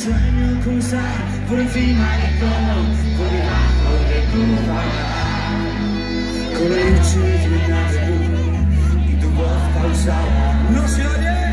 sueño cruzar por encima de todo, por debajo de tu falda, con la noche llena de luz y tu voz pausada no se oye.